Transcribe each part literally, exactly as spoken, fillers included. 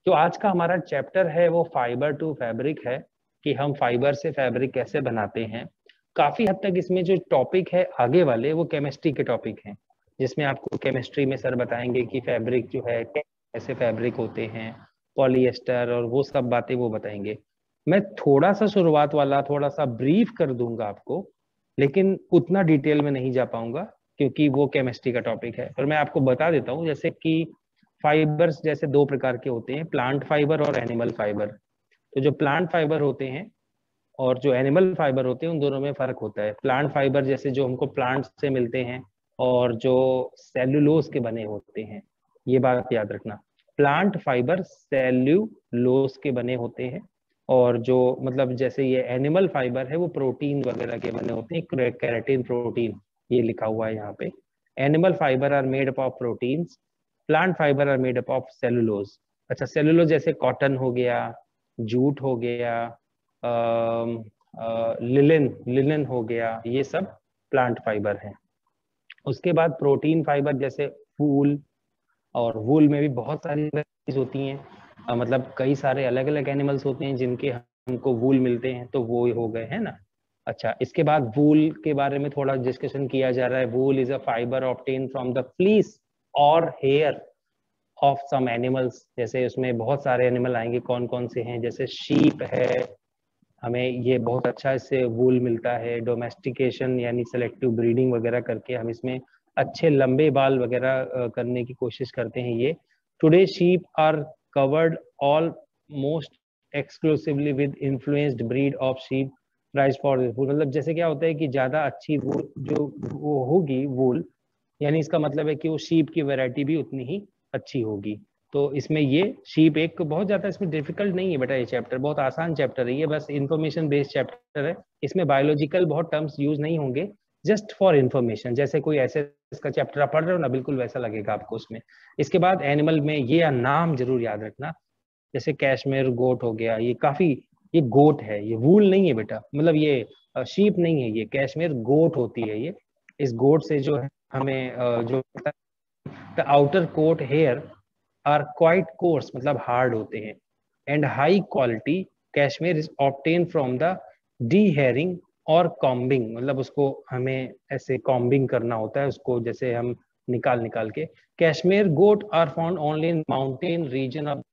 तो आज का हमारा चैप्टर है वो फाइबर टू फैब्रिक है, कि हम फाइबर से फैब्रिक कैसे बनाते हैं। काफी हद तक इसमें जो टॉपिक है आगे वाले वो केमिस्ट्री के टॉपिक हैं, जिसमें आपको केमिस्ट्री में सर बताएंगे कि फैब्रिक जो है कैसे फैब्रिक होते हैं, पॉलिएस्टर और वो सब बातें वो बताएंगे। मैं थोड़ा सा शुरुआत वाला थोड़ा सा ब्रीफ कर दूंगा आपको, लेकिन उतना डिटेल में नहीं जा पाऊंगा क्योंकि वो केमिस्ट्री का टॉपिक है। पर मैं आपको बता देता हूँ जैसे कि फाइबर्स जैसे दो प्रकार के होते हैं, प्लांट फाइबर और एनिमल फाइबर। तो जो प्लांट फाइबर होते हैं और जो एनिमल फाइबर होते हैं उन दोनों में फर्क होता है। प्लांट फाइबर जैसे जो हमको प्लांट से मिलते हैं और जो सेल्यूलोज के बने होते हैं, ये बात याद रखना। प्लांट फाइबर सेल्यूलोज के बने होते हैं और जो मतलब जैसे ये एनिमल फाइबर है वो प्रोटीन वगैरह के बने होते हैं, केराटिन प्रोटीन ये लिखा हुआ है यहाँ पे। Animal fibre are made up of proteins, plant fibre are made up of cellulose. अच्छा, सेलुलोज जैसे कॉटन हो गया, जूट हो गया, लिनन लिनन हो गया, ये सब प्लांट फाइबर है। उसके बाद प्रोटीन फाइबर जैसे वूल, और वूल में भी बहुत सारी चीज होती हैं, आ, मतलब कई सारे अलग अलग एनिमल्स होते हैं जिनके हमको वूल मिलते हैं, तो वो हो गए है ना। अच्छा, इसके बाद वूल के बारे में थोड़ा डिस्कशन किया जा रहा है। Wool is a fibre obtain from the fleece or hair of some animals. जैसे उसमें बहुत सारे एनिमल आएंगे, कौन कौन से हैं, जैसे शीप है, हमें ये बहुत अच्छा इससे वूल मिलता है। डोमेस्टिकेशन यानी सेलेक्टिव ब्रीडिंग वगैरह करके हम इसमें अच्छे लंबे बाल वगैरह करने की कोशिश करते हैं ये। Today sheep are covered almost exclusively with influenced breed of sheep prize for wool. मतलब जैसे क्या होता है कि ज्यादा अच्छी वूल जो वो होगी वूल, यानी इसका मतलब है कि वो शीप की वैरायटी भी उतनी ही अच्छी होगी। तो इसमें ये शीप एक बहुत ज्यादा इसमें डिफिकल्ट नहीं है बेटा, ये चैप्टर बहुत आसान चैप्टर है, ये बस इंफॉर्मेशन बेस्ड चैप्टर है। इसमें बायोलॉजिकल बहुत टर्म्स यूज नहीं होंगे, जस्ट फॉर इंफॉर्मेशन। जैसे कोई ऐसे इसका चैप्टर आप पढ़ रहे हो ना, बिल्कुल वैसा लगेगा आपको उसमें। इसके बाद एनिमल में ये नाम जरूर याद रखना, जैसे कैश्मीर गोट हो गया, ये काफी, ये गोट है, ये वूल नहीं है बेटा, मतलब ये शीप नहीं है, ये कैश्मीर गोट होती है ये। इस गोट से जो है हमें जो the outer coat hair are quite coarse, मतलब हार्ड होते हैं, and high quality cashmere is obtain from the dehairing or combing, मतलब उसको हमें ऐसे कॉम्बिंग करना होता है उसको, जैसे हम निकाल निकाल के। Cashmere goat are found only in mountain region of.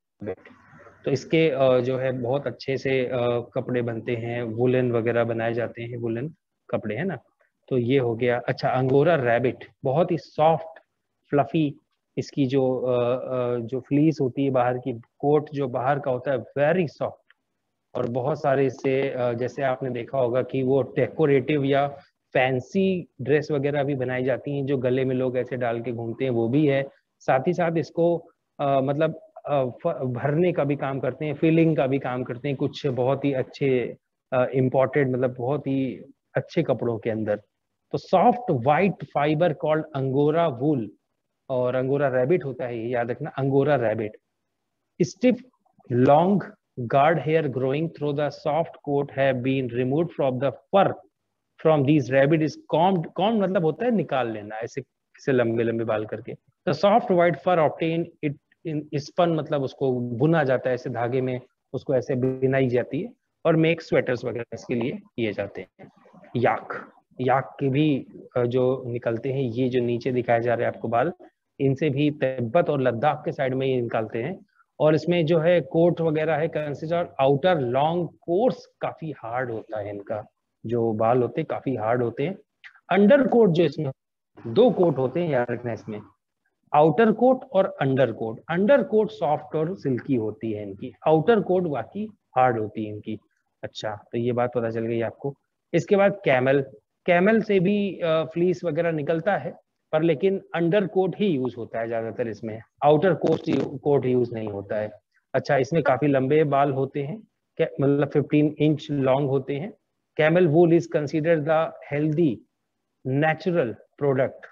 तो इसके जो है बहुत अच्छे से कपड़े बनते हैं, वुलन वगैरह बनाए जाते हैं, वुलन कपड़े है ना। तो ये हो गया। अच्छा, अंगोरा रैबिट बहुत ही सॉफ्ट फ्लफी, इसकी जो जो फ्लीस होती है बाहर की, कोट जो बाहर का होता है वेरी सॉफ्ट। और बहुत सारे इससे जैसे आपने देखा होगा कि वो डेकोरेटिव या फैंसी ड्रेस वगैरह भी बनाई जाती हैं, जो गले में लोग ऐसे डाल के घूमते हैं, वो भी है। साथ ही साथ इसको आ, मतलब आ, भरने का भी काम करते हैं, फिलिंग का भी काम करते हैं कुछ बहुत ही अच्छे इम्पोर्टेड, मतलब बहुत ही अच्छे कपड़ों के अंदर। तो soft white fibre called angora wool, और अंगोरा रैबिट होता है, याद रखना, angora rabbit. Stiff long guard hair growing through the soft coat have been removed from the fur from these rabbit is combed. combed मतलब होता है निकाल लेना, ऐसे से लंबे लंबे बाल करके। the soft white fur obtained it in spun, मतलब उसको बुना जाता है ऐसे धागे में, उसको ऐसे बुनाई जाती है, और मेक स्वेटर्स वगैरह इसके लिए किए जाते हैं। याक, याक के भी जो निकलते हैं, ये जो नीचे दिखाए जा रहे हैं आपको बाल, इनसे भी तिब्बत और लद्दाख के साइड में ये निकालते हैं। और इसमें जो है कोट वगैरह है कंसिडर आउटर लॉन्ग कोर्स, काफी हार्ड होता है इनका, जो बाल होते हैं काफी हार्ड होते हैं। अंडर कोट जो इसमें दो कोट होते हैं, याद रखना इसमें, आउटर कोट और under coat. Under coat soft और सिल्की होती है इनकी, आउटर कोट बाकी हार्ड होती है इनकी। अच्छा, तो ये बात पता चल गई आपको। इसके बाद कैमल, कैमल से भी फ्लीस वगैरह निकलता है, पर लेकिन अंडर कोट ही यूज होता है ज्यादातर इसमें, आउटर कोट कोट यूज नहीं होता है। अच्छा, इसमें काफी लंबे बाल होते हैं, मतलब फिफ्टीन इंच लॉन्ग होते हैं। Camel wool is considered the healthy natural product.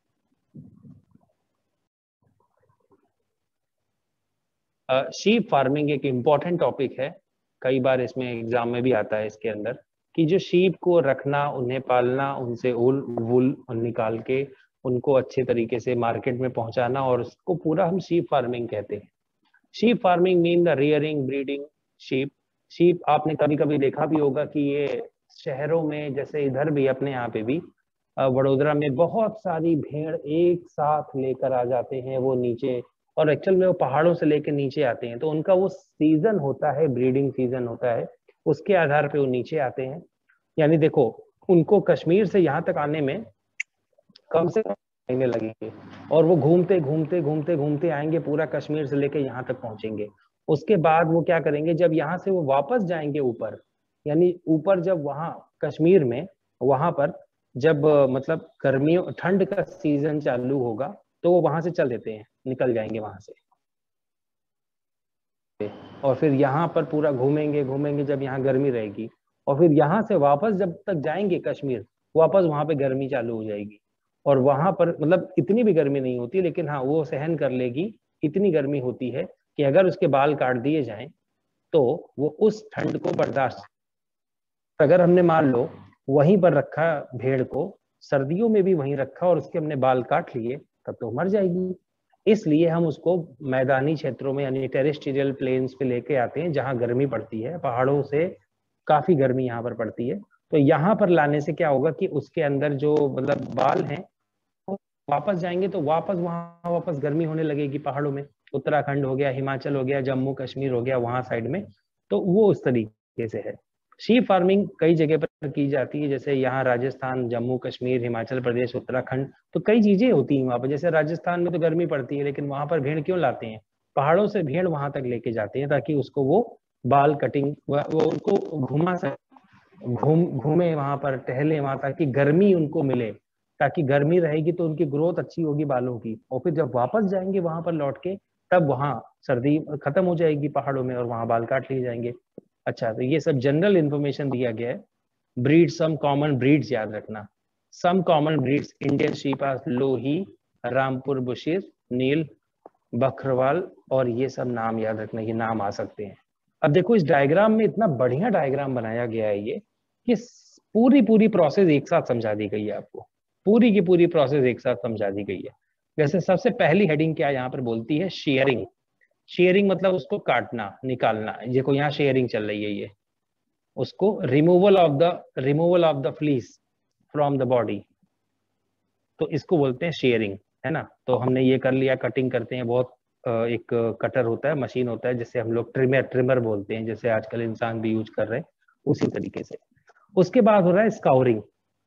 Sheep farming एक इम्पॉर्टेंट टॉपिक है, कई बार इसमें एग्जाम में भी आता है इसके अंदर, कि जो शीप को रखना, उन्हें पालना, उनसे ऊल वूल निकाल के उनको अच्छे तरीके से मार्केट में पहुंचाना, और उसको पूरा हम शीप फार्मिंग कहते हैं। Sheep farming mean the rearing breeding sheep. Sheep आपने कभी कभी देखा भी होगा कि ये शहरों में, जैसे इधर भी अपने यहाँ पे भी वडोदरा में बहुत सारी भेड़ एक साथ लेकर आ जाते हैं वो नीचे, और एक्चुअल में वो पहाड़ों से लेकर नीचे आते हैं, तो उनका वो सीजन होता है, ब्रीडिंग सीजन होता है, उसके आधार पे वो नीचे आते हैं। यानी देखो, उनको कश्मीर से यहाँ तक आने में कम से कम महीने लगेंगे, और वो घूमते घूमते घूमते घूमते आएंगे, पूरा कश्मीर से लेके यहाँ तक पहुंचेंगे। उसके बाद वो क्या करेंगे, जब यहाँ से वो वापस जाएंगे ऊपर, यानी ऊपर जब वहां कश्मीर में वहां पर जब मतलब गर्मियों ठंड का सीजन चालू होगा, तो वो वहां से चल देते हैं, निकल जाएंगे वहां से, और फिर यहाँ पर पूरा घूमेंगे घूमेंगे जब यहाँ गर्मी रहेगी, और फिर यहाँ से वापस जब तक जाएंगे कश्मीर, वापस वहां पे गर्मी चालू हो जाएगी, और वहां पर मतलब इतनी भी गर्मी नहीं होती, लेकिन हाँ वो सहन कर लेगी। इतनी गर्मी होती है कि अगर उसके बाल काट दिए जाएं तो वो उस ठंड को बर्दाश्त, अगर हमने मान लो वहीं पर रखा भेड़ को, सर्दियों में भी वहीं रखा और उसके हमने बाल काट लिए, तब तो मर जाएगी। इसलिए हम उसको मैदानी क्षेत्रों में यानी टेरेस्ट्रियल प्लेन्स पे लेके आते हैं, जहां गर्मी पड़ती है, पहाड़ों से काफी गर्मी यहाँ पर पड़ती है। तो यहाँ पर लाने से क्या होगा कि उसके अंदर जो मतलब बाल हैं वापस जाएंगे, तो वापस वहां वापस गर्मी होने लगेगी पहाड़ों में, उत्तराखंड हो गया, हिमाचल हो गया, जम्मू कश्मीर हो गया, वहां साइड में। तो वो उस तरीके से है। शीप फार्मिंग कई जगह पर की जाती है, जैसे यहाँ राजस्थान, जम्मू कश्मीर, हिमाचल प्रदेश, उत्तराखंड, तो कई चीजें होती हैं वहां पर। जैसे राजस्थान में तो गर्मी पड़ती है, लेकिन वहां पर भेड़ क्यों लाते हैं, पहाड़ों से भेड़ वहां तक लेके जाते हैं ताकि उसको वो बाल कटिंग वो उनको घुमा सके, घूम घूमे वहां पर, टहले वहां, ताकि गर्मी उनको मिले, ताकि गर्मी रहेगी तो उनकी ग्रोथ अच्छी होगी बालों की, और फिर जब वापस जाएंगे वहां पर लौट के, तब वहां सर्दी खत्म हो जाएगी पहाड़ों में और वहां बाल काट लिए जाएंगे। अच्छा, तो ये सब जनरल इंफॉर्मेशन दिया गया है। ब्रीड, सम कॉमन ब्रीड्स याद रखना। Some common breeds Indian sheep are Lohi, Rampur Bushair, Neel, Bakarwal, और ये सब नाम याद रखना, ये नाम आ सकते हैं। अब देखो इस डायग्राम में इतना बढ़िया डायग्राम बनाया गया है ये, कि पूरी पूरी प्रोसेस एक साथ समझा दी गई है आपको, पूरी की पूरी प्रोसेस एक साथ समझा दी गई है। वैसे सबसे पहली हेडिंग क्या यहाँ पर बोलती है, शेयरिंग। शेयरिंग मतलब उसको काटना, निकालना। देखो यहाँ शेयरिंग चल रही है, ये उसको removal of the removal of the fleece from the body, तो इसको बोलते हैं शेयरिंग, है ना। तो हमने ये कर लिया, कटिंग करते हैं, बहुत एक कटर होता है, मशीन होता है, जिससे हम लोग ट्रिमर ट्रिमर बोलते हैं, जैसे आजकल इंसान भी यूज कर रहे हैं उसी तरीके से। उसके बाद हो रहा है scouring.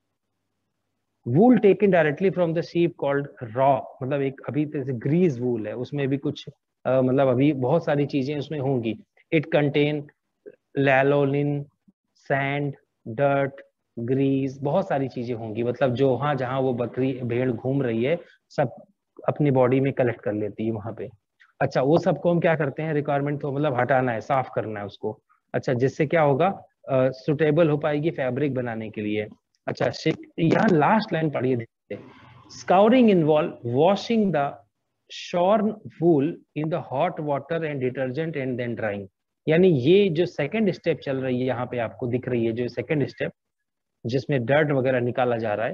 Wool taken directly from the sheep called raw, मतलब एक अभी जैसे ग्रीज वूल है, उसमें भी कुछ uh, मतलब अभी बहुत सारी चीजें उसमें होंगी। It contain lanolin, sand, dirt, grease, बहुत सारी चीजें होंगी, मतलब जो वहां जहां वो बकरी भेड़ घूम रही है सब अपनी बॉडी में कलेक्ट कर लेती है वहां पे। अच्छा, वो सबको हम क्या करते हैं, रिक्वायरमेंट तो मतलब हटाना है, साफ करना है उसको। अच्छा, जिससे क्या होगा, सुटेबल uh, हो पाएगी फैब्रिक बनाने के लिए। अच्छा, यहाँ लास्ट लाइन पढ़िए देखते। Scouring involve washing the shorn wool in the hot water and detergent and then drying. यानी ये जो सेकंड स्टेप चल रही है यहाँ पे आपको दिख रही है, जो सेकंड स्टेप जिसमें डर्ट वगैरह निकाला जा रहा है,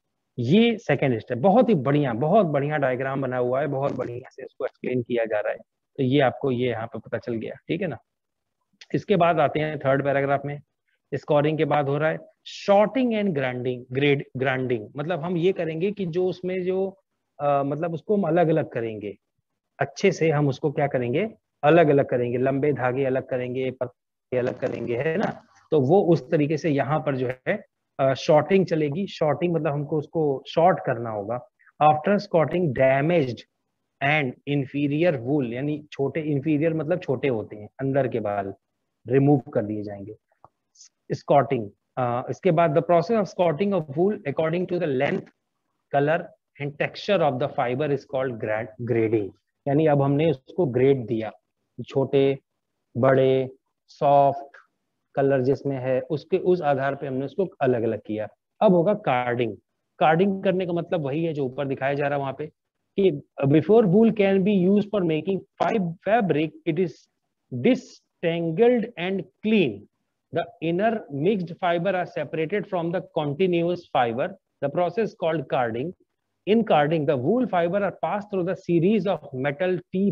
ये सेकंड स्टेप। बहुत ही बढ़िया, बहुत बढ़िया डायग्राम बना हुआ है, बहुत बढ़िया से इसको एक्सप्लेन किया जा रहा है। तो ये आपको ये यहाँ पे पता चल गया, ठीक है ना। इसके बाद आते हैं थर्ड पैराग्राफ में। स्कोरिंग के बाद हो रहा है sorting and grading. Grade grading मतलब हम ये करेंगे कि जो उसमें जो आ, मतलब उसको हम अलग अलग करेंगे, अच्छे से हम उसको क्या करेंगे, अलग अलग करेंगे, लंबे धागे अलग करेंगे, पतले अलग करेंगे, है ना। तो वो उस तरीके से यहाँ पर जो है शॉर्टिंग चलेगी। शॉर्टिंग मतलब हमको उसको शॉर्ट करना होगा। After sorting damaged and inferior wool, यानी छोटे, इंफीरियर मतलब छोटे होते हैं, अंदर के बाल रिमूव कर दिए जाएंगे। स्कॉटिंग, इसके बाद the process of sorting of wool according to the length, colour and texture of the fibre is called grading. यानी अब हमने उसको ग्रेड दिया, छोटे, बड़े, सॉफ्ट, कलर जिसमें है उसके उस आधार पे हमने उसको अलग अलग किया। अब होगा कार्डिंग। कार्डिंग करने का मतलब वही है जो ऊपर दिखाया जा रहा है वहां पे, कि before wool can be used for making fabric, it is disentangled and clean. The inner mixed fiber are separated from the continuous fiber. The process called carding. In carding, the wool fiber are passed through the series of metal teeth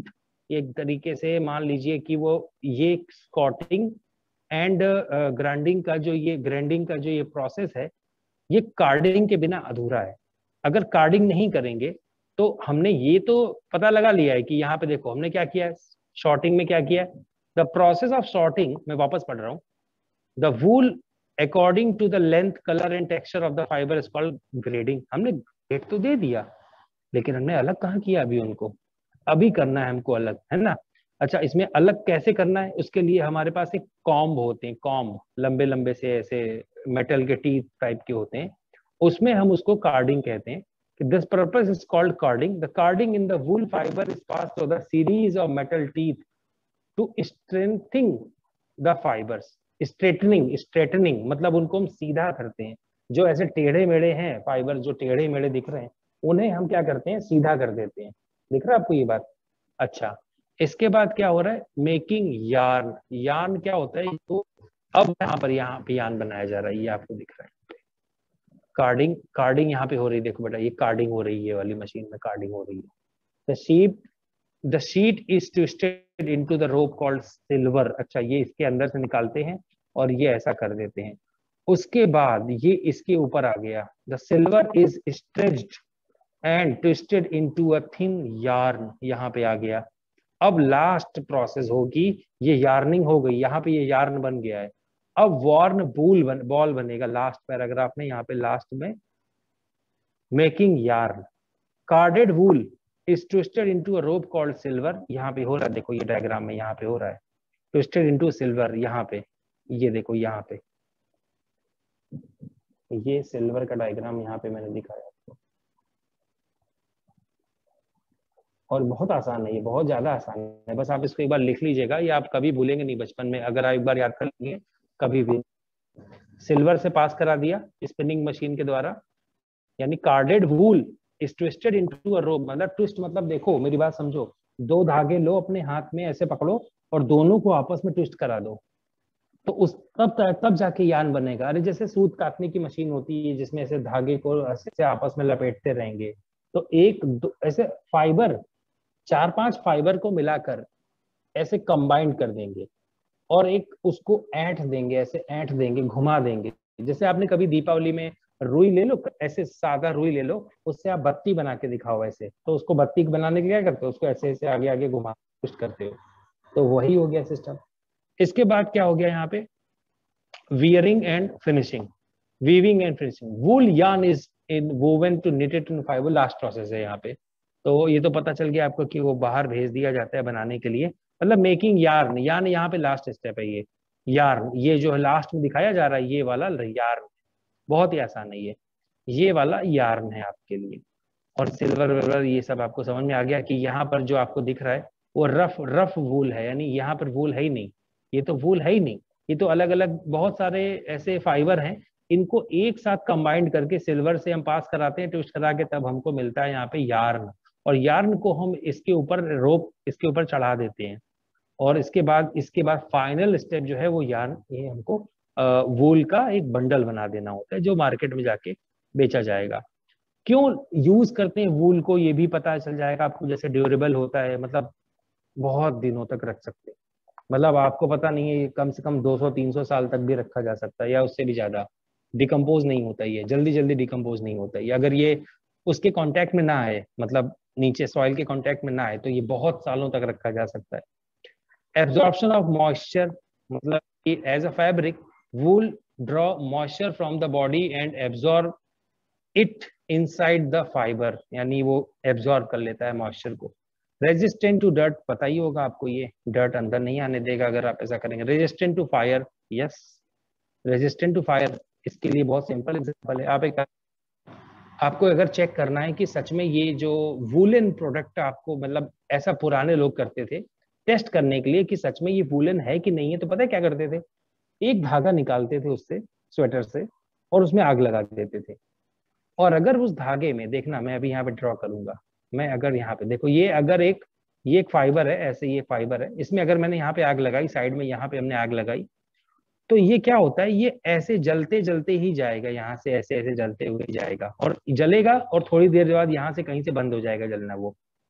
एक तरीके से मान लीजिए कि वो ये स्कॉटिंग and grinding का जो ये ग्राइंडिंग का जो ये प्रोसेस है, ये कार्डिंग के बिना अधूरा है। अगर कार्डिंग नहीं करेंगे तो हमने ये तो पता लगा लिया है कि यहाँ पे देखो हमने क्या किया है, शॉर्टिंग में क्या किया है, द प्रोसेस ऑफ शॉर्टिंग, मैं वापस पढ़ रहा हूँ, the wool according to the length, colour and texture of the fibre is called grading. हमने ग्रेड तो दे दिया, लेकिन हमने अलग कहाँ किया अभी उनको, अभी करना है हमको अलग, है ना। अच्छा, इसमें अलग कैसे करना है, उसके लिए हमारे पास एक कॉम्ब होते हैं, कॉम्ब लंबे लंबे से ऐसे मेटल के टीथ टाइप के होते हैं, उसमें हम उसको कार्डिंग कहते हैं। This purpose is called carding. The carding in the wool fibre is pass through the series of metal teeth to strengthening the fibres. Straightening, straightening मतलब उनको हम सीधा करते हैं, जो ऐसे टेढ़े मेढ़े हैं फाइबर, जो टेढ़े मेढ़े दिख रहे हैं, उन्हें हम क्या करते हैं, सीधा कर देते हैं। दिख रहा है आपको ये बात? अच्छा, इसके बाद क्या हो रहा है, मेकिंग यार्न। यार्न क्या होता है, तो अब यहाँ पर यहाँ पे यार्न बनाया जा रहा है, ये आपको दिख रहा है। कार्डिंग, कार्डिंग यहाँ पे हो रही है, देखो बेटा ये कार्डिंग हो रही है, ये वाली मशीन में कार्डिंग हो रही है। The sheet the sheet is twisted into the rope called silver. अच्छा, ये इसके अंदर से निकालते हैं और ये ऐसा कर देते हैं। उसके बाद ये इसके ऊपर आ गया, the silver is stretched and twisted into a thin yarn, यहाँ पे आ गया। अब लास्ट प्रोसेस होगी, ये यार्निंग हो गई, यहाँ पे ये यार्न बन गया है। अब वॉर्न बूल बन, बॉल बनेगा लास्ट पैराग्राफ में, यहाँ पे लास्ट में making yarn. Carded wool is twisted into a rope called silver, यहाँ पे हो रहा है, देखो ये डायग्राम में यहाँ पे हो रहा है, ट्विस्टेड इनटू सिल्वर, यहाँ पे ये देखो, यहाँ पे ये सिल्वर का डायग्राम यहाँ पे मैंने दिखाया आपको। और बहुत आसान है ये, बहुत ज्यादा आसान है, बस आप इसको एक बार लिख लीजिएगा, ये आप कभी भूलेंगे नहीं बचपन में, अगर आप एक बार याद कर लेंगे कभी भी। सिल्वर से पास करा दिया स्पिनिंग मशीन के द्वारा, यानी carded wool is twisted into a rope, मतलब ट्विस्ट मतलब देखो मेरी बात समझो, दो धागे लो अपने हाथ में, ऐसे पकड़ो और दोनों को आपस में ट्विस्ट करा दो, तो उस तब तब जाके यार्न बनेगा। अरे जैसे सूत काटने की मशीन होती है जिसमें ऐसे धागे को ऐसे आपस में लपेटते रहेंगे, तो एक ऐसे फाइबर, चार पांच फाइबर को मिलाकर ऐसे कंबाइंड कर देंगे और एक उसको ऐंठ देंगे, ऐसे ऐंठ देंगे, घुमा देंगे। जैसे आपने कभी दीपावली में रुई ले लो, ऐसे सादा रुई ले लो, उससे आप बत्ती बना के दिखाओ ऐसे, तो उसको बत्ती बनाने के क्या करते हो, उसको ऐसे ऐसे आगे आगे घुमा पुश करते हो, तो वही हो गया सिस्टम। इसके बाद क्या हो गया यहाँ पे, weaving and finishing, weaving and finishing. Wool yarn is in woven to knitted in fibre, last process है यहाँ पे। तो ये तो पता चल गया आपको कि वो बाहर भेज दिया जाता है बनाने के लिए, मतलब मेकिंग यार्न, यार्न यहाँ पे लास्ट स्टेप है। ये यार्न, ये जो लास्ट में दिखाया जा रहा है ये वाला यार्न, बहुत ही आसान है ये ये वाला यार्न है आपके लिए। और सिल्वर विल्वर ये सब आपको समझ में आ गया कि यहाँ पर जो आपको दिख रहा है वो रफ रफ वूल है, यानी यहाँ पर वूल है ही नहीं, ये तो वूल है ही नहीं, ये तो अलग अलग बहुत सारे ऐसे फाइबर हैं, इनको एक साथ कंबाइंड करके सिल्वर से हम पास कराते हैं, ट्विस्ट करा के, तब हमको मिलता है यहाँ पे यार्न। और यार्न को हम इसके ऊपर रोप इसके ऊपर चढ़ा देते हैं, और इसके बाद इसके बाद फाइनल स्टेप जो है वो यार्न, ये हमको वूल का एक बंडल बना देना होता है जो मार्केट में जाके बेचा जाएगा। क्यों यूज करते हैं वूल को, ये भी पता चल जाएगा आपको। जैसे ड्यूरेबल होता है, मतलब बहुत दिनों तक रख सकते हैं, मतलब आपको पता नहीं है, कम से कम दो सौ तीन सौ साल तक भी रखा जा सकता है या उससे भी ज्यादा। डिकम्पोज नहीं होता ये, जल्दी जल्दी डिकम्पोज नहीं होता ये, अगर ये उसके कांटेक्ट में ना आए, मतलब नीचे सॉइल के कांटेक्ट में ना आए, तो ये बहुत सालों तक रखा जा सकता है। एब्जॉर्प्शन ऑफ मॉइस्चर, मतलब कि as a fabric wool draw moisture from the body and absorb it inside the fibre, यानी वो एब्जॉर्ब कर लेता है मॉइस्चर को। रेजिस्टेंट टू डर्ट, पता ही होगा आपको, ये डर्ट अंदर नहीं आने देगा अगर आप ऐसा करेंगे। Resistant to fire, yes resistant to fire, इसके लिए बहुत सिंपल एग्जांपल है। आप एक आपको अगर चेक करना है कि सच में ये जो वूलन प्रोडक्ट आपको, मतलब ऐसा पुराने लोग करते थे टेस्ट करने के लिए कि सच में ये वूलन है कि नहीं है, तो पता है क्या करते थे, एक धागा निकालते थे उससे, स्वेटर से, और उसमें आग लगा देते थे। और अगर उस धागे में, देखना मैं अभी यहाँ पे ड्रॉ करूंगा, मैं अगर यहाँ पे देखो, ये अगर एक ये एक फाइबर है, ऐसे ये फाइबर है, इसमें अगर मैंने यहाँ पे आग लगाई, साइड में यहाँ पे हमने आग लगाई, तो ये क्या होता है, ये ऐसे जलते जलते ही जाएगा, यहाँ से ऐसे ऐसे जलते हुए जाएगा और जलेगा, और थोड़ी देर बाद यहाँ से कहीं से बंद हो जाएगा जलना वो,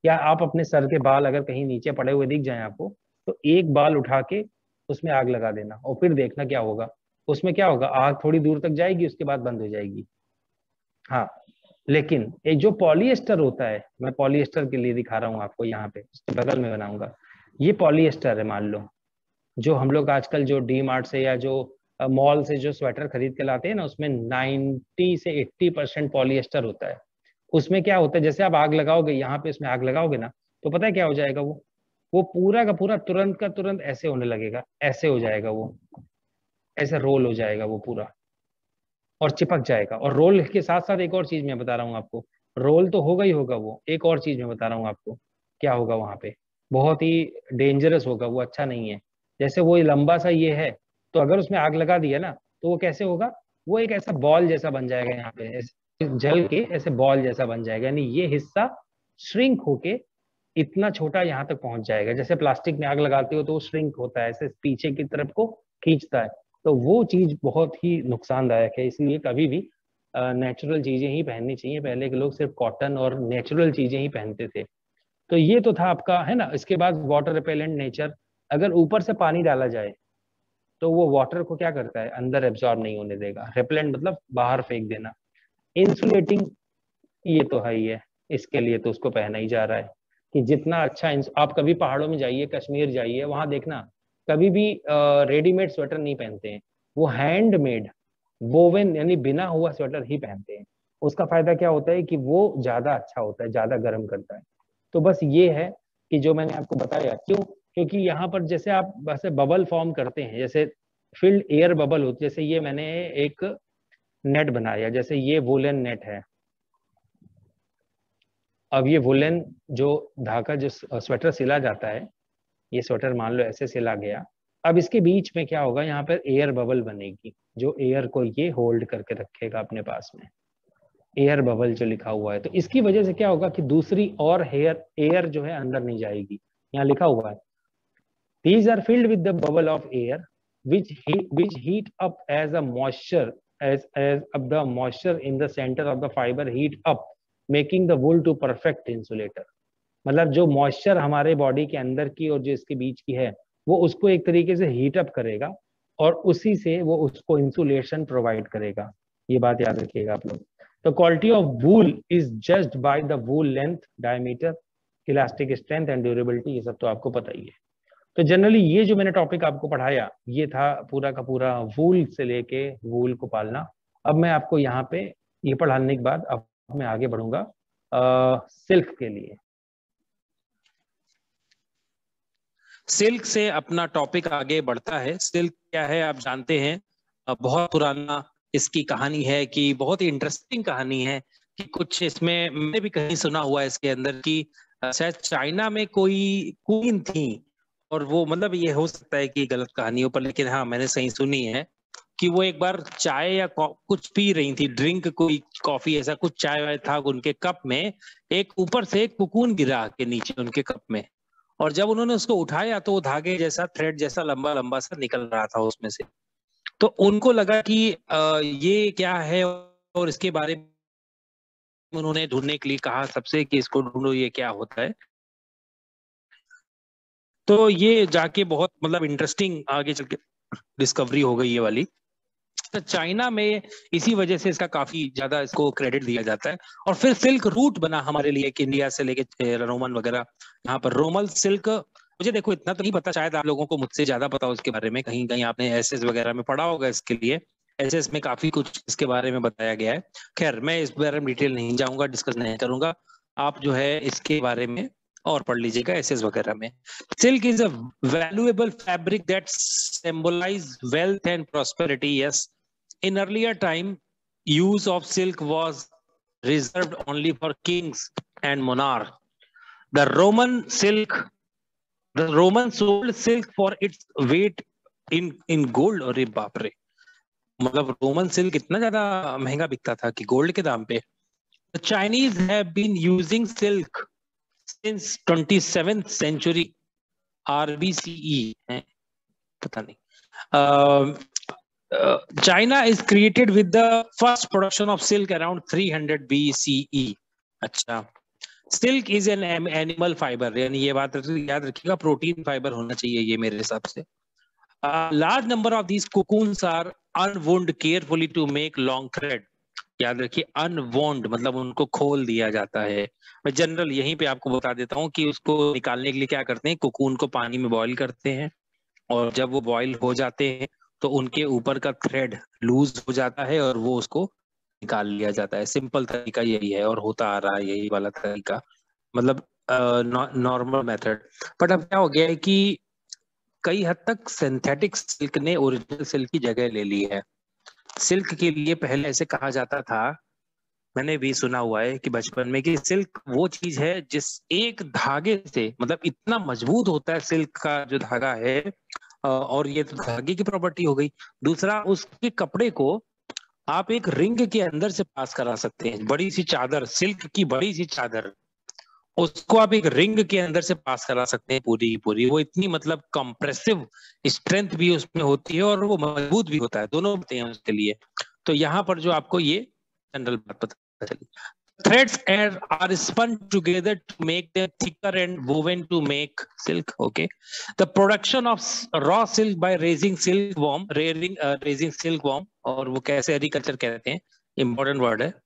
या आप अपने सर के बाल अगर कहीं नीचे पड़े हुए दिख जाए आपको, तो एक बाल उठा के उसमें आग लगा देना और फिर देखना क्या होगा। उसमें क्या होगा, आग थोड़ी दूर तक जाएगी, उसके बाद बंद हो जाएगी। हाँ, लेकिन एक जो पॉलिएस्टर होता है, मैं पॉलिएस्टर के लिए दिखा रहा हूँ आपको, यहाँ पे बगल में बनाऊंगा, ये पॉलिएस्टर है मान लो, जो हम लोग आजकल जो डी मार्ट से या जो मॉल से जो स्वेटर खरीद के लाते हैं ना, उसमें नाइन्टी से एट्टी परसेंट पॉलिएस्टर होता है। उसमें क्या होता है, जैसे आप आग लगाओगे यहाँ पे, इसमें आग लगाओगे ना, तो पता है क्या हो जाएगा, वो वो पूरा का पूरा तुरंत का तुरंत ऐसे होने लगेगा, ऐसे हो जाएगा वो, ऐसे रोल हो जाएगा वो पूरा और चिपक जाएगा। और रोल के साथ साथ एक और चीज मैं बता रहा हूँ आपको, रोल तो होगा ही होगा, वो एक और चीज मैं बता रहा हूँ आपको क्या होगा वहां पे, बहुत ही डेंजरस होगा वो, अच्छा नहीं है। जैसे वो लंबा सा ये है, तो अगर उसमें आग लगा दिया ना, तो वो कैसे होगा, वो एक ऐसा बॉल जैसा बन जाएगा यहाँ पे, ऐसे जल के ऐसे बॉल जैसा बन जाएगा, यानी ये हिस्सा श्रिंक होके इतना छोटा यहाँ तक पहुंच जाएगा। जैसे प्लास्टिक में आग लगाते हो तो वो श्रिंक होता है, ऐसे पीछे की तरफ को खींचता है, तो वो चीज बहुत ही नुकसानदायक है। इसलिए कभी भी नेचुरल चीजें ही पहननी चाहिए। पहले के लोग सिर्फ कॉटन और नेचुरल चीजें ही पहनते थे। तो ये तो था आपका, है ना। इसके बाद वाटर रिपेलेंट नेचर, अगर ऊपर से पानी डाला जाए तो वो वाटर को क्या करता है, अंदर एब्जॉर्ब नहीं होने देगा। रिपेलेंट मतलब बाहर फेंक देना। इंसुलेटिंग, ये तो है ही है, इसके लिए तो उसको पहना ही जा रहा है कि जितना अच्छा। आप कभी पहाड़ों में जाइए, कश्मीर जाइए, वहां देखना कभी भी रेडीमेड स्वेटर नहीं पहनते हैं, वो हैंडमेड वोवेन यानी बिना हुआ स्वेटर ही पहनते हैं। उसका फायदा क्या होता है कि वो ज्यादा अच्छा होता है, ज्यादा गर्म करता है। तो बस ये है कि जो मैंने आपको बताया, क्यों, क्योंकि यहाँ पर जैसे आप वैसे बबल फॉर्म करते हैं, जैसे फिल्ड एयर बबल होती है। जैसे ये मैंने एक नेट बनाया, जैसे ये वुलन नेट है। अब ये वुलन जो धागा जो स्वेटर सिला जाता है, ये स्वेटर मान लो ऐसे सिला गया, अब इसके बीच में क्या होगा, यहाँ पर एयर बबल बनेगी, जो एयर को ये होल्ड करके रखेगा अपने पास में, एयर बबल जो लिखा हुआ है। तो इसकी वजह से क्या होगा कि दूसरी और हेयर एयर जो है अंदर नहीं जाएगी। यहाँ लिखा हुआ है, these are filled with the bubble of air which heat, which heat up as a moisture as as of the moisture in the center of the fiber heat up making the wool to perfect insulator। मतलब जो moisture हमारे body के अंदर की और जो इसके बीच की है, वो उसको एक तरीके से हीट अप करेगा और उसी से वो उसको इंसुलेशन प्रोवाइड करेगा। ये बात याद रखिएगा आप लोग। तो quality of wool is judged by the wool length, diameter, elastic strength and durability, ये सब तो आपको पता ही है। तो जनरली ये जो मैंने टॉपिक आपको पढ़ाया, ये था पूरा का पूरा वूल से लेके वूल को पालना। अब मैं आपको यहाँ पे ये पढ़ाने के बाद अब मैं आगे बढ़ूंगा सिल्क के लिए। सिल्क से अपना टॉपिक आगे बढ़ता है। सिल्क क्या है आप जानते हैं, बहुत पुराना इसकी कहानी है, कि बहुत ही इंटरेस्टिंग कहानी है, कि कुछ इसमें मैंने भी कहीं सुना हुआ है इसके अंदर की शायद चाइना में कोई क्वीन थी, और वो मतलब ये हो सकता है कि गलत कहानी हो, पर लेकिन हाँ मैंने सही सुनी है कि वो एक बार चाय या कुछ पी रही थी, ड्रिंक कोई कॉफी ऐसा कुछ, चाय वाय था उनके कप में, एक ऊपर से एक कुकून गिरा के नीचे उनके कप में, और जब उन्होंने उसको उठाया तो वो धागे जैसा, थ्रेड जैसा लंबा लंबा सा निकल रहा था उसमें से। तो उनको लगा कि ये क्या है, और इसके बारे में उन्होंने ढूंढने के लिए कहा सबसे कि इसको ढूंढो ये क्या होता है। तो ये जाके बहुत मतलब इंटरेस्टिंग आगे चल के डिस्कवरी हो गई ये वाली। तो चाइना में इसी वजह से इसका काफी ज्यादा इसको क्रेडिट दिया जाता है। और फिर सिल्क रूट बना हमारे लिए, कि इंडिया से लेके रोमन वगैरह, यहाँ पर रोमन सिल्क, मुझे देखो इतना तो नहीं पता, शायद आप लोगों को मुझसे ज्यादा पता हो उसके बारे में, कहीं कहीं आपने एसएस वगैरह में पढ़ा होगा इसके लिए, एसएस में काफी कुछ इसके बारे में बताया गया है। खैर मैं इस बारे में डिटेल नहीं जाऊंगा, डिस्कस नहीं करूंगा, आप जो है इसके बारे में और पढ़ लीजिएगा एसएस वगैरह में। Silk is a valuable fabric that symbolize wealth and prosperity. Yes, in earlier time use of silk was reserved only for kings and monarchs. The roman silk the roman sold silk for its weight in in gold। और बाप रे, मतलब Roman silk इतना ज्यादा महंगा बिकता था कि गोल्ड के दाम पे। The Chinese have been using silk since twenty-seventh century R B C E है, पता नहीं। uh, Uh, China is created with the first production of silk around three hundred B C E। अच्छा, silk is an animal fibre, यानी ये बात याद रखिएगा, protein fibre होना चाहिए ये मेरे हिसाब से। Large number of these cocoons are unwound carefully to make long thread. याद रखिए, अनवोन्ड मतलब उनको खोल दिया जाता है। मैं जनरल यहीं पे आपको बता देता हूँ कि उसको निकालने के लिए क्या करते हैं, कोकून को पानी में बॉईल करते हैं, और जब वो बॉईल हो जाते हैं तो उनके ऊपर का थ्रेड लूज हो जाता है और वो उसको निकाल लिया जाता है। सिंपल तरीका यही है और होता आ रहा है यही वाला तरीका, मतलब नॉर्मल मेथड। बट अब क्या हो गया है कि कई हद तक सिंथेटिक सिल्क ने ओरिजिनल सिल्क की जगह ले ली है। सिल्क के लिए पहले ऐसे कहा जाता था, मैंने भी सुना हुआ है कि बचपन में, कि सिल्क वो चीज है जिस एक धागे से, मतलब इतना मजबूत होता है सिल्क का जो धागा है, और ये तो धागे की प्रॉपर्टी हो गई। दूसरा, उसके कपड़े को आप एक रिंग के अंदर से पास करा सकते हैं। बड़ी सी चादर, सिल्क की बड़ी सी चादर, उसको आप एक रिंग के अंदर से पास करा सकते हैं पूरी की पूरी। वो इतनी मतलब कंप्रेसिव स्ट्रेंथ भी उसमें होती है और वो मजबूत भी होता है, दोनों होते हैं उसके लिए। तो यहाँ पर जो आपको ये जनरल बात पता चली। Threads are, are spun together to make them thicker and woven to make silk. Okay, the production of raw silk by raising silkworm, rearing uh, raising silkworm, और वो कैसे एग्रीकल्चर कहते हैं, इंपॉर्टेंट वर्ड है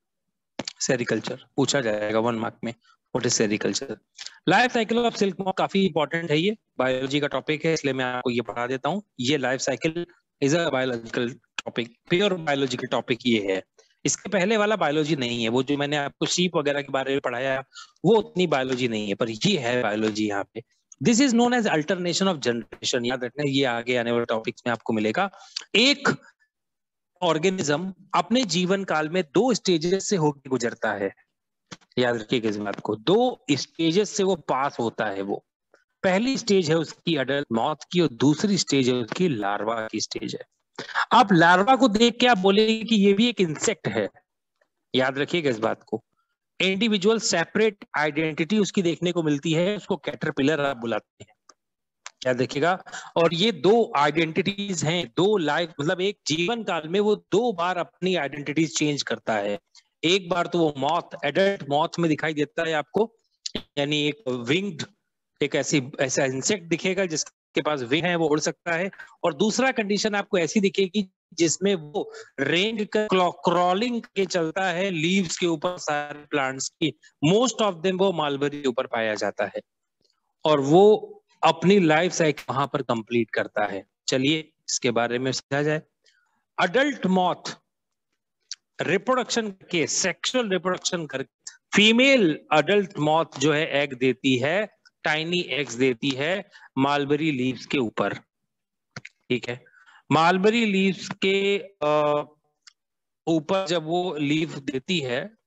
sericulture, पूछा जाएगा one mark में, what is sericulture. Life cycle of silk moth काफी इंपॉर्टेंट है, ये बायोलॉजी का टॉपिक है, इसलिए मैं आपको ये पढ़ा देता हूँ। ये life cycle is a biological topic, pure biological topic ये है। इसके पहले वाला बायोलॉजी नहीं है, वो जो मैंने आपको शीप वगैरह के बारे में पढ़ाया वो उतनी बायोलॉजी नहीं है, पर ये है बायोलॉजी यहाँ पे। This is known as alternation of generation, याद रखना, ये आगे आने वाले टॉपिक्स में आपको मिलेगा। एक ऑर्गेनिज्म अपने जीवन काल में दो स्टेजेस से होकर गुजरता है, याद रखिएगा इस बात को, दो स्टेजेस से वो पास होता है। वो पहली स्टेज है उसकी अडल्ट मौत की, और दूसरी स्टेज है उसकी लार्वा की स्टेज है। आप लार्वा को देख के आप बोलेंगे कि ये भी एक इंसेक्ट है, याद रखिएगा इस बात को। इंडिविजुअल सेपरेट आइडेंटिटी उसकी देखने को मिलती है, उसको कैटरपिलर आप बुलाते हैं, याद रखिएगा। और ये दो आइडेंटिटीज हैं, दो लाइफ, मतलब एक जीवन काल में वो दो बार अपनी आइडेंटिटीज चेंज करता है। एक बार तो वो मौत, एडल्ट मौत में दिखाई देता है आपको, यानी एक विंग्ड, एक ऐसी ऐसा इंसेक्ट दिखेगा जिसके पास विंग है, वो उड़ सकता है। और दूसरा कंडीशन आपको ऐसी दिखेगी जिसमें वो रेंग क्रॉलिंग के चलता है लीव्स के ऊपर, सारे प्लांट्स की, मोस्ट ऑफ देम वो मालबरी के ऊपर पाया जाता है, और वो अपनी लाइफ साइकिल वहां पर कंप्लीट करता है। चलिए इसके बारे में समझा जाए। अडल्ट मॉथ रिप्रोडक्शन के, सेक्सुअल रिप्रोडक्शन करके फीमेल अडल्ट मॉथ जो है एग देती है, टाइनी एग्स देती है मालबरी लीव्स के ऊपर, ठीक है। मालबरी लीव्स के ऊपर जब वो लीव देती है